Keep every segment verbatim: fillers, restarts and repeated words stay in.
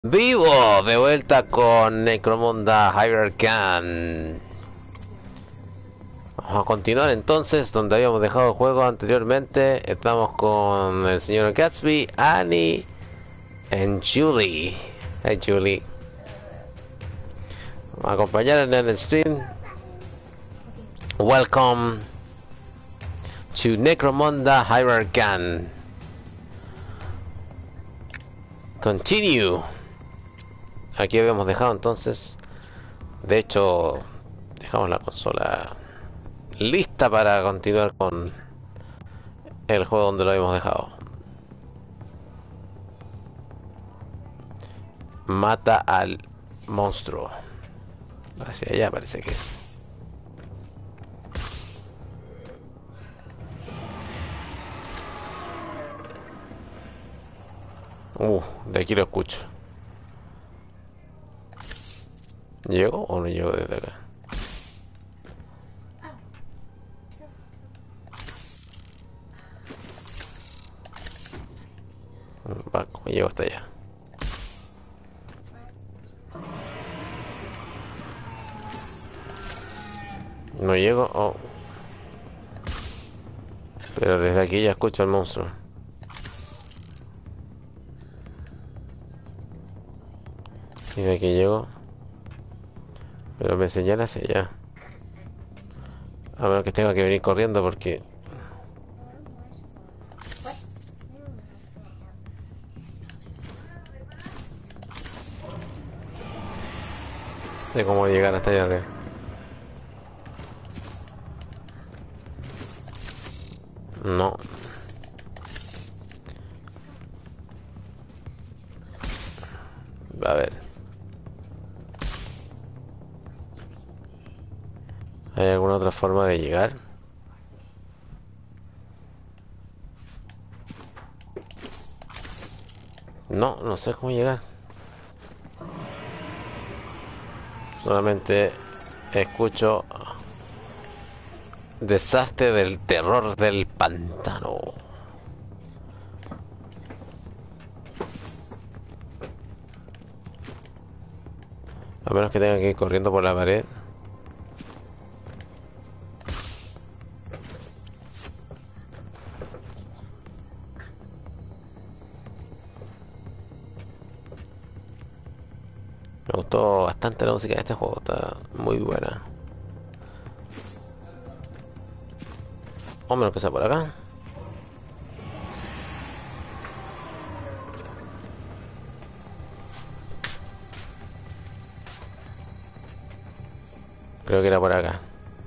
Vivo de vuelta con Necromunda Hyrcan. Vamos a continuar entonces donde habíamos dejado el juego anteriormente. Estamos con el señor Gatsby, Annie y Julie. Hey Julie. Vamos a acompañar en el stream. Welcome to Necromunda Hyrcan. Continue. Aquí habíamos dejado entonces. De hecho, dejamos la consola lista para continuar con el juego donde lo habíamos dejado. Mata al monstruo. Hacia allá parece que es. Uh, de aquí lo escucho. ¿Llego o no llego desde acá? Va, como llego hasta allá. No llego, oh. Pero desde aquí ya escucho al monstruo. Y de aquí llego. Pero me señala hacia allá. A menos que tenga que venir corriendo porque... sé cómo llegar hasta allá arriba. No. A ver. ¿Hay alguna otra forma de llegar? No, no sé cómo llegar. Solamente escucho desastre del terror del pantano. A menos que tenga que ir corriendo por la pared. Me gustó bastante la música de este juego, está muy buena. Vamos a empezar por acá. Creo que era por acá.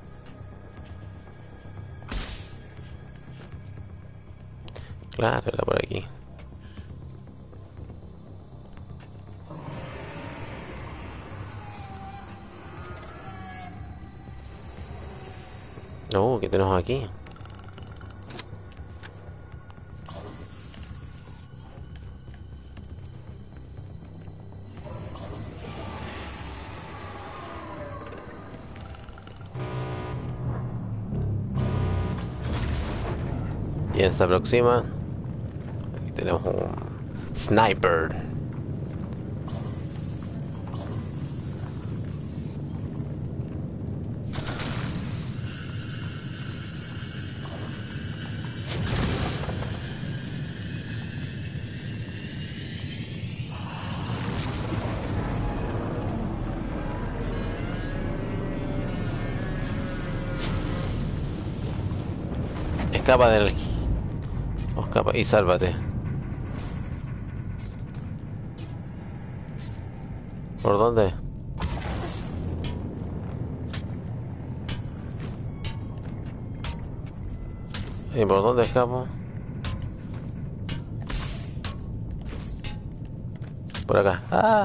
Claro, era por aquí. No, ¿qué tenemos aquí? ¿Quién se aproxima? Aquí tenemos un sniper. Escapa del... o escapa y sálvate. ¿Por dónde? ¿Y por dónde escapo? Por acá. ¡Ah!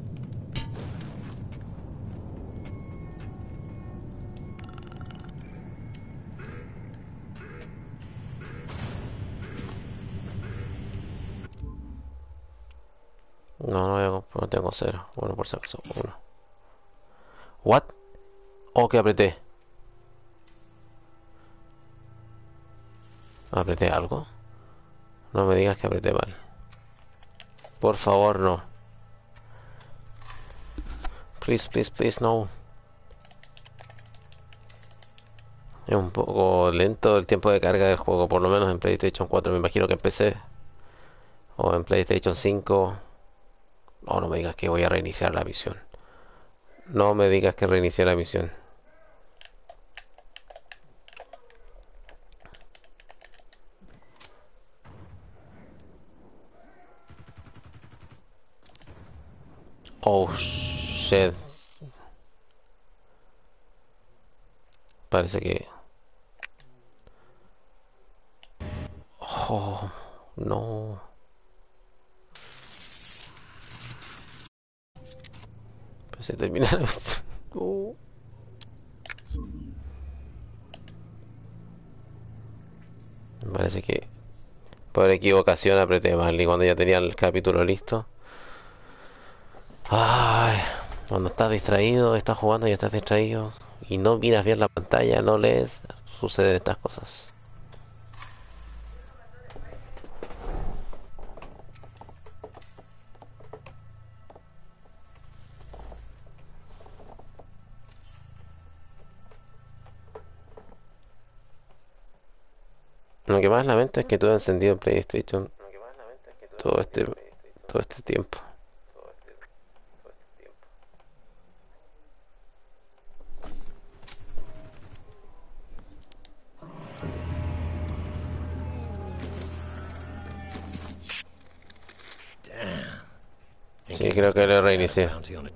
No, no, voy a comp- no tengo cero. Bueno, por si acaso, uno. ¿What? Oh, que apreté. ¿Apreté algo? No me digas que apreté mal. Por favor, no. Please, please, please, no. Es un poco lento el tiempo de carga del juego, por lo menos en PlayStation cuatro. Me imagino que en P C o en PlayStation cinco. No, no me digas que voy a reiniciar la misión. No me digas que reinicié la misión. Oh, shit. Parece que... Oh, no. Pues se termina la misión. Oh. Me parece que por equivocación apreté mal y cuando ya tenía el capítulo listo. Ay, cuando estás distraído, estás jugando y estás distraído y no miras bien la pantalla, no lees, suceden estas cosas. Lo que más lamento es que tuve encendido el PlayStation todo este todo este tiempo. Sí, creo que lo reinicié.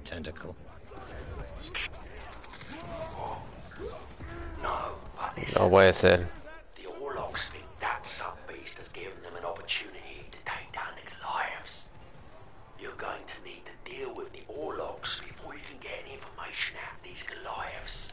No puede ser. The Orlocks think that sub-beast has given them an opportunity to take down the Goliaths. You're going to need to deal with the Orlocks before you can get any information out of these Goliaths.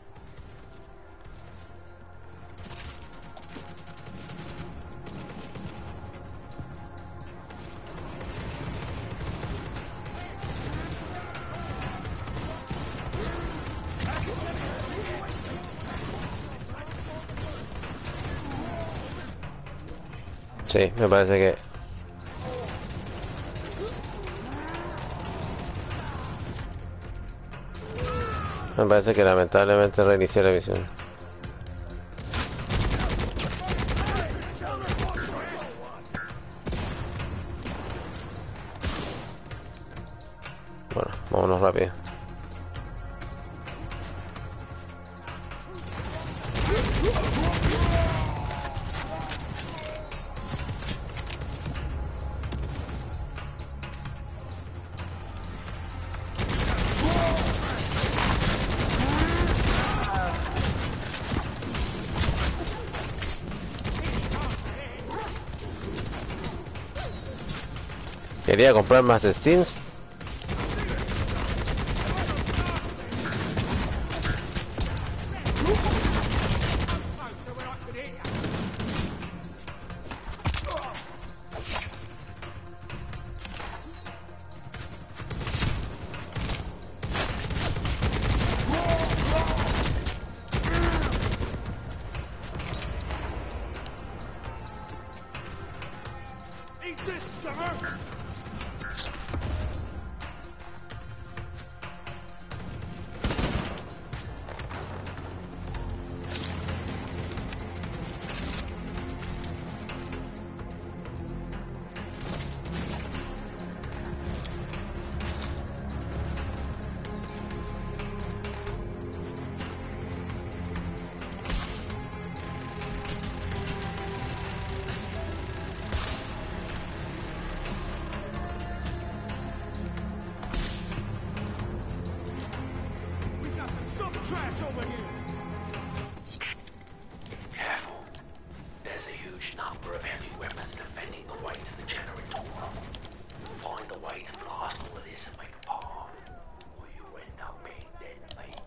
Sí, me parece que... Me parece que lamentablemente reinicié la misión. Bueno, vámonos rápido. Quería comprar más Steams. Careful. There's a huge number of heavy weapons defending the way to the generator. Find a way to blast all of this and make a path, or you end up being dead, mate.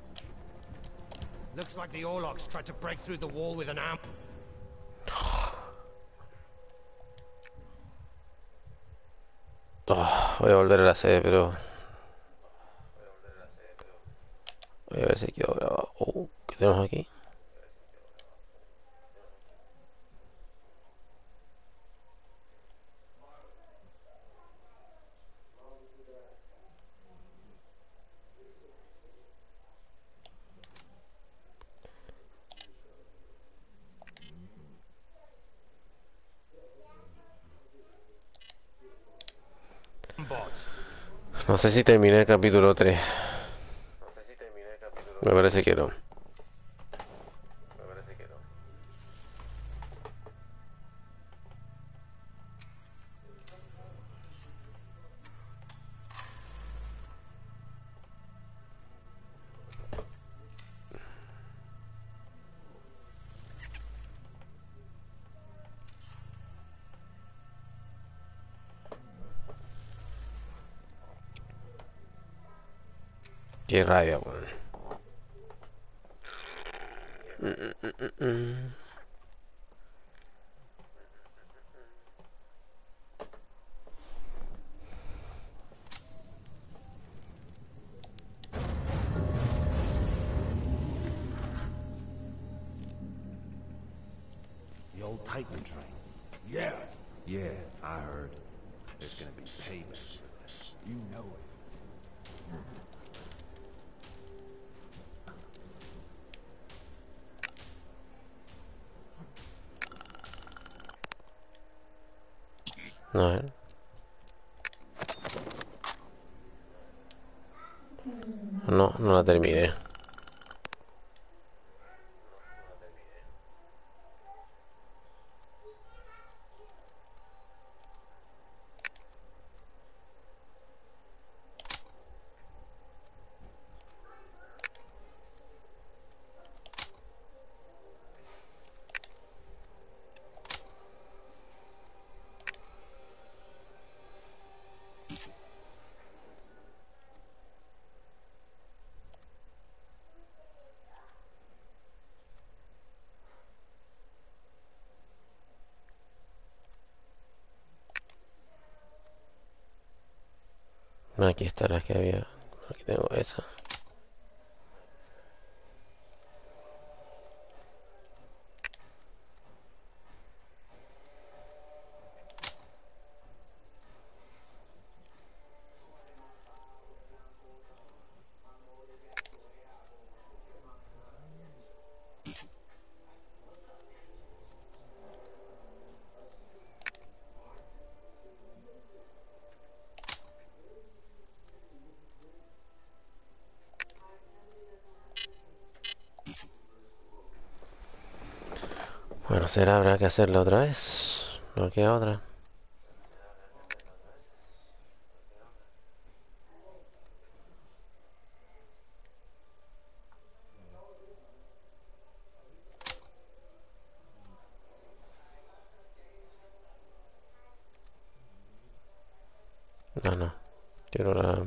Looks like the Orlocks tried to break through the wall with an amp. Oh, voy a volver a la sede, pero... Voy a ver si quedó grabado. Uh, ¿qué tenemos aquí? odds. No sé si terminé el capítulo tres. Me parece que no. Qué rabia, weón. Mm, mm, mm, mm. The old Titan train. Yeah, Yeah, I heard. There's gonna be payback for this. you know it. A ver. No, no la terminé. Aquí está la que había. Aquí tengo esa. Bueno, será, habrá que hacerla otra vez. No queda otra. No, no. Quiero la...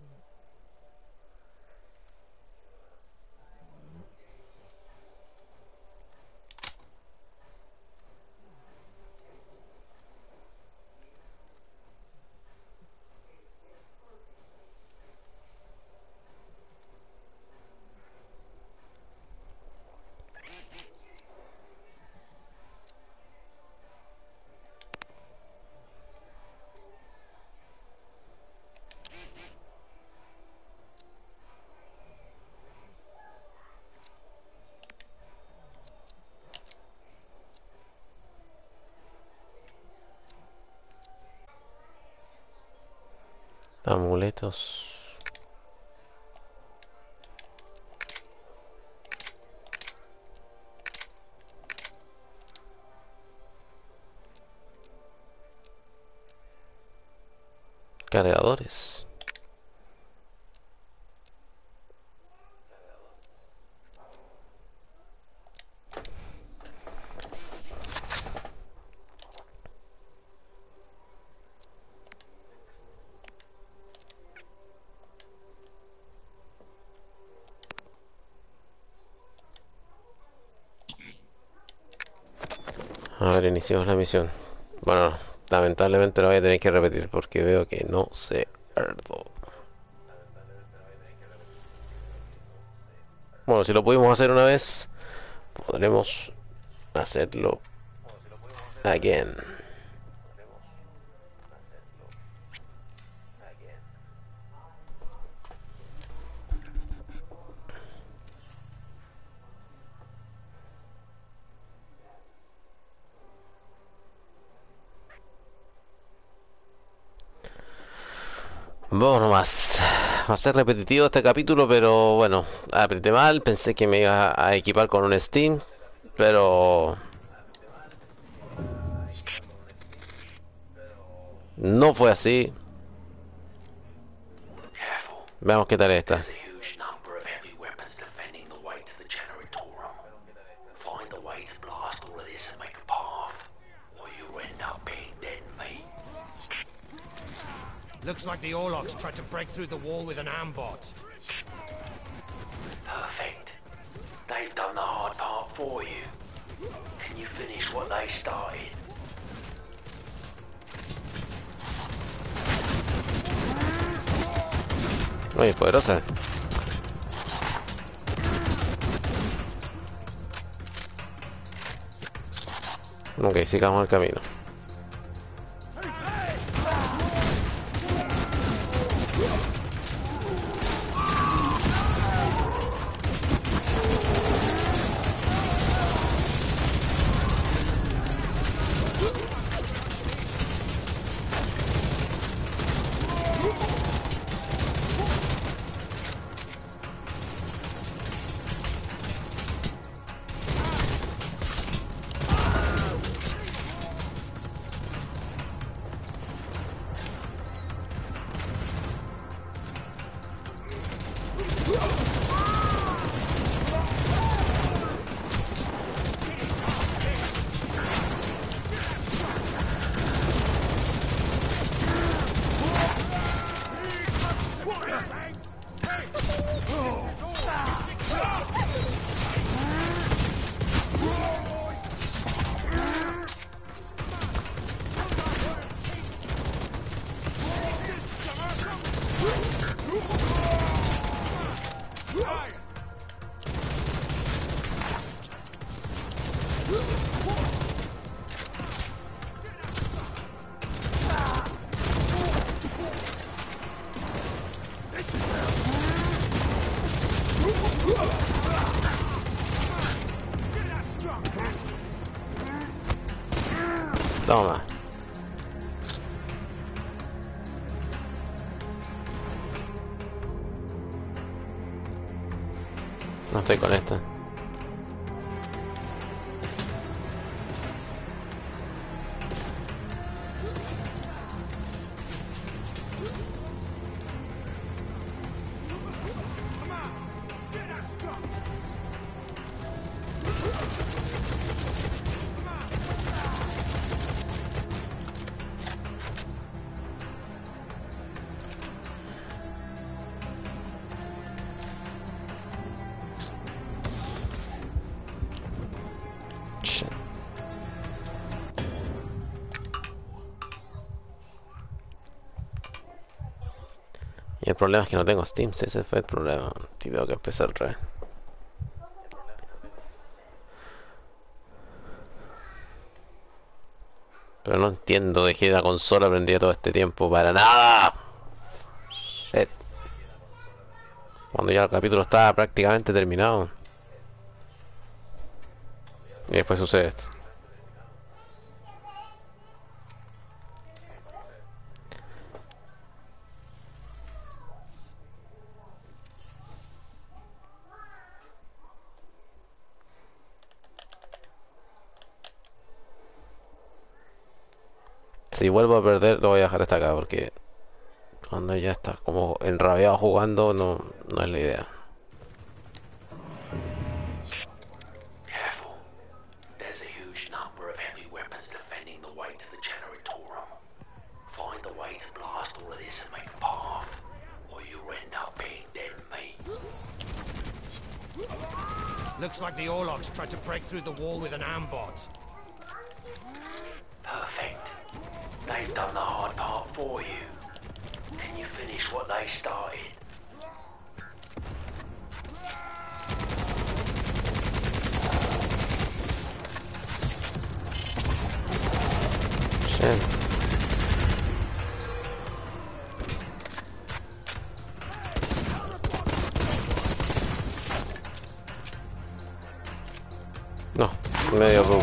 amuletos. Cargadores. A ver, iniciamos la misión. Bueno, lamentablemente lo voy a tener que repetir porque veo que no se acuerdo. Bueno, si lo pudimos hacer una vez, podremos hacerlo again. Vamos nomás. Va a ser repetitivo este capítulo, pero bueno, apreté mal. Pensé que me iba a equipar con un Steam, pero no fue así. Careful. Veamos qué tal está. There's a huge number of heavy weapons defending the way to the Generatorum. Find a way to blast all of this and make a path, or you'll end up being dead meat. Looks like the Orlocks tried to break through the wall with an ambot. Perfect. They've done the hard part for you. Can you finish what they started? Muy poderosa. Ok, sigamos el camino. Toma. No estoy con esta. Y el problema es que no tengo Steam, si ese fue el problema. Y tengo que empezar otra vez. Pero no entiendo, dejé la consola prendida todo este tiempo para nada. Shit. Cuando ya el capítulo estaba prácticamente terminado. Y después sucede esto. Si vuelvo a perder, lo voy a dejar hasta acá porque cuando ya estás como enrabiado jugando, no, no es la idea. Careful. There's a huge number of heavy weapons defending the way to the Generatorum. Find a way to blast all of this and make a path, or you'll end up being dead meat. Looks like the Orlocks tried to break through the wall with an ambot. Perfect. They've done the hard part for you. Can you finish what they started? Shit. No, medio bug.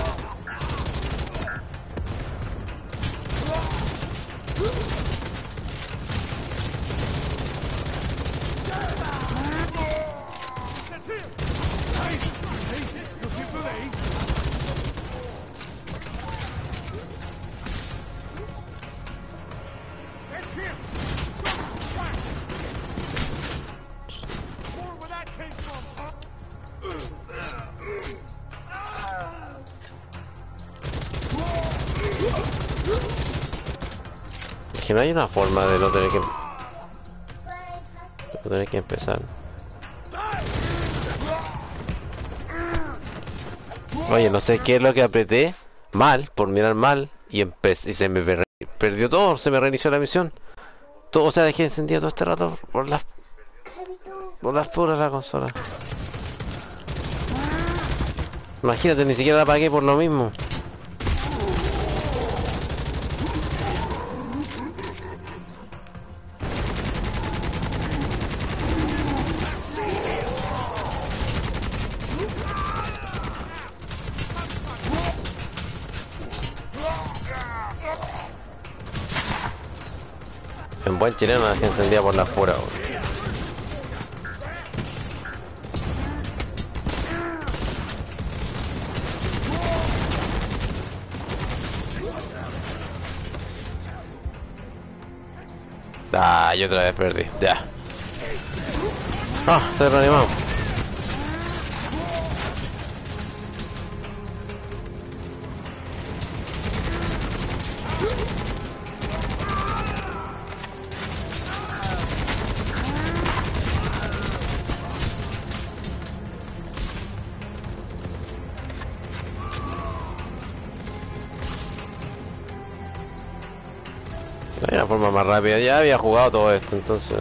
Es que no hay una forma de no tener que... no tener que empezar. Oye, no sé qué es lo que apreté mal, por mirar mal, y empecé, y se me per- perdió todo, se me reinició la misión. Todo, o sea, dejé encendido todo este rato por las... por las puras de la consola. Imagínate, ni siquiera la apagué por lo mismo. En buen chileno la dejé encendida por las puras. Ah, yo otra vez perdí, ya. Ah, estoy reanimado. Hay una forma más rápida, ya había jugado todo esto, entonces...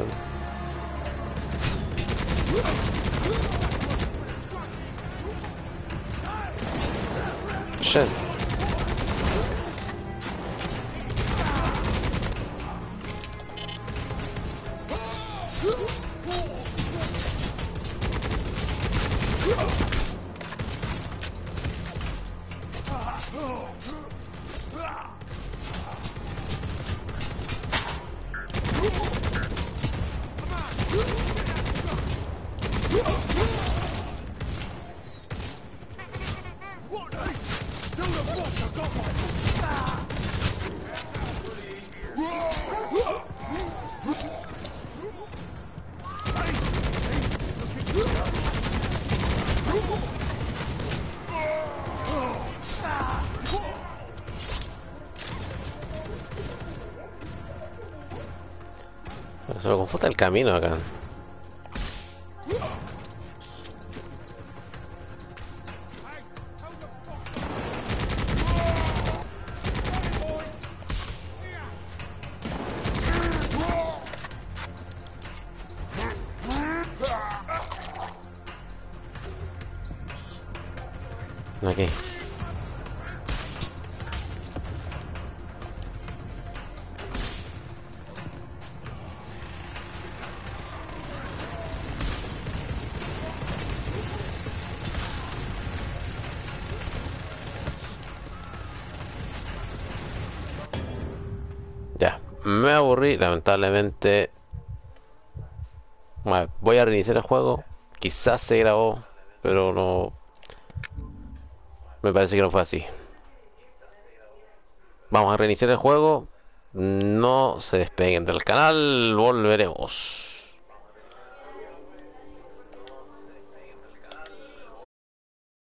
Shit. Se me confunde el camino acá. Aquí. Ya, me aburrí, lamentablemente. Bueno, voy a reiniciar el juego. Quizás se grabó, pero no. Me parece que no fue así. Vamos a reiniciar el juego. No se despeguen del canal. Volveremos.